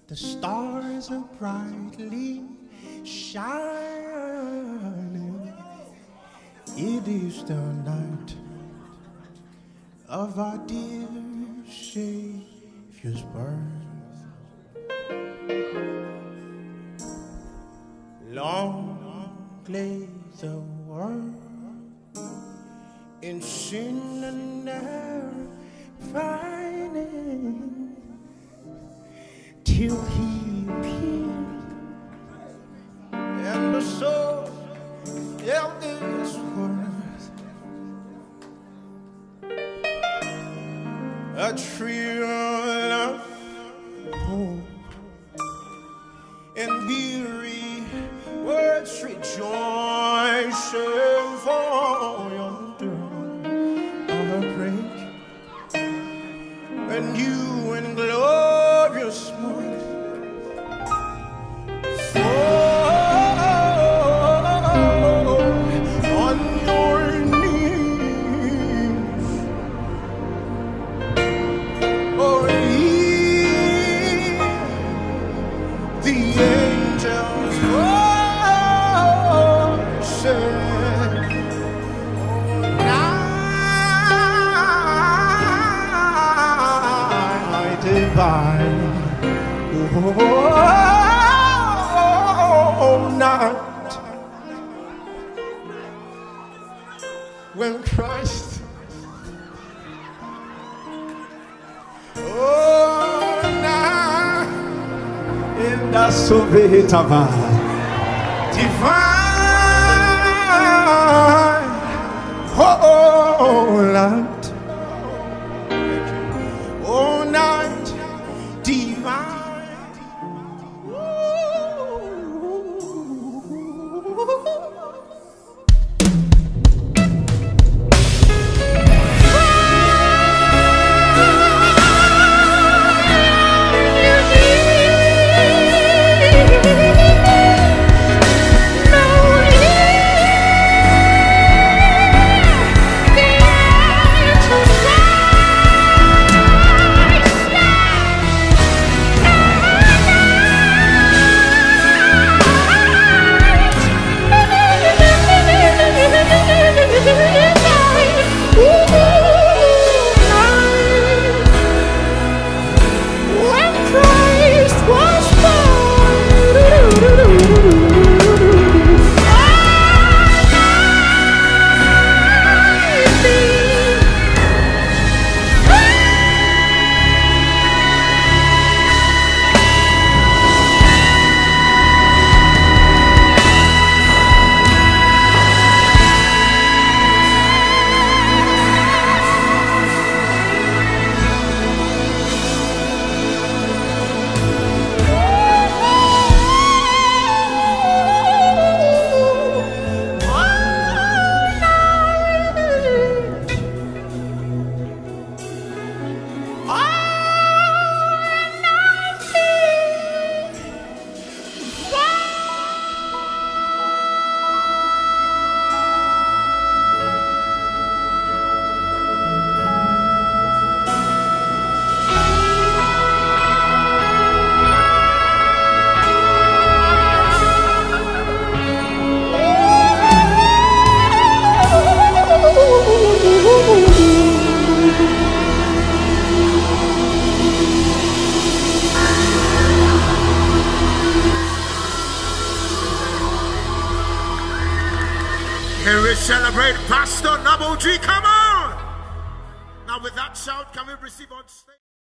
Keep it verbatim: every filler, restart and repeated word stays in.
The stars are brightly shining. It is the night of our dear Savior's birth. Long lay the world in sin and error pining, till he appeared, and the soul of this worth, a tree of hope, and weary words rejoicing for yonder our break, and you in glorious morning. Oh, night when Christ, oh, night in the Soviet divine, oh, night, oh, night divine. Can we celebrate Pastor Naboji? Come on! Now with that shout, can we receive on stage?